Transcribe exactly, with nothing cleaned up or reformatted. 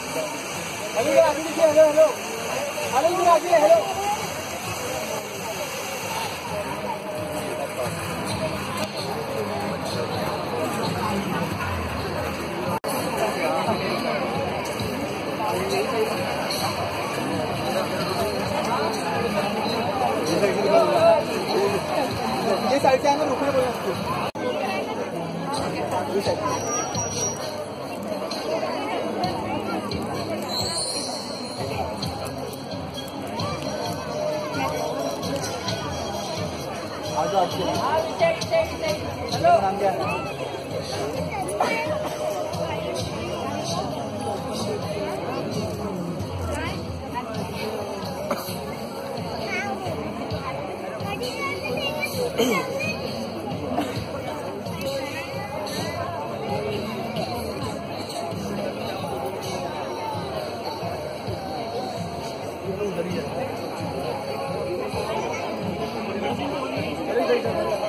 Hello आगे देखिए, hello hello hello इधर आगे हेलो। ये साइड से आना, रुकने बोला उसको। आज आपके हेलो नाम क्या है? उधर ही है।